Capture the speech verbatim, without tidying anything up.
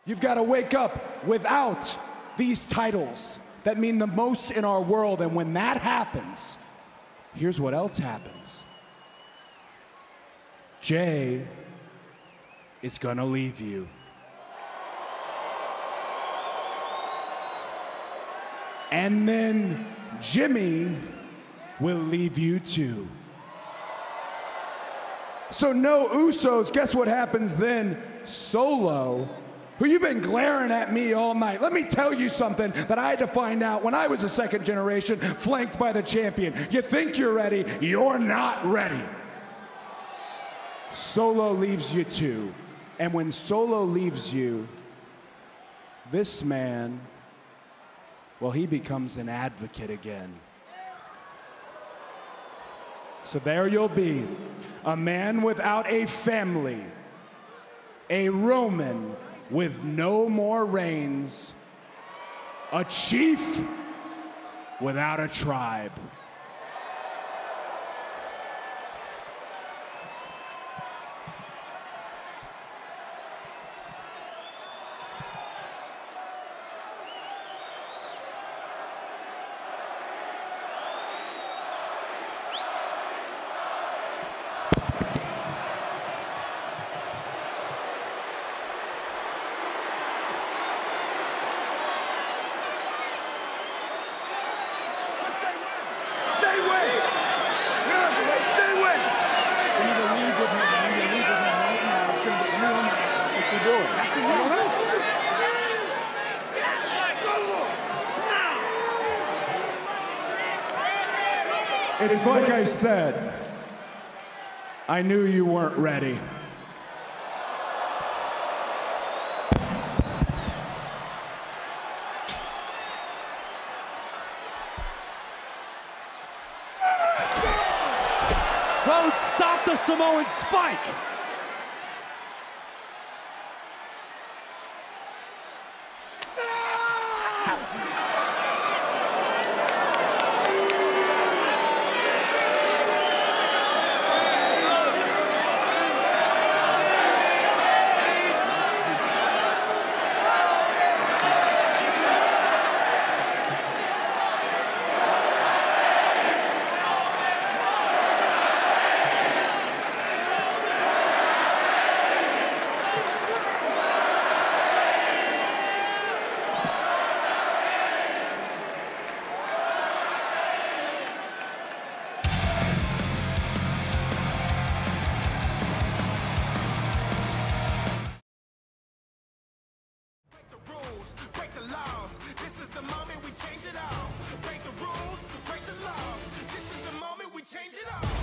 You've got to wake up without these titles that mean the most in our world. And when that happens, here's what else happens. Jay is gonna leave you. And then Jimmy will leave you too. So no Usos, guess what happens then? Solo, who you've been glaring at me all night. Let me tell you something that I had to find out when I was a second generation, flanked by the champion. You think you're ready, you're not ready. Solo leaves you too. And when Solo leaves you, this man, well, he becomes an advocate again. So there you'll be, a man without a family, a Roman with no more reigns, a chief without a tribe. It's like I said, I knew you weren't ready. Rhodes stopped the Samoan spike. Break the laws. This is the moment we change it all. Break the rules, break the laws. This is the moment we change it all.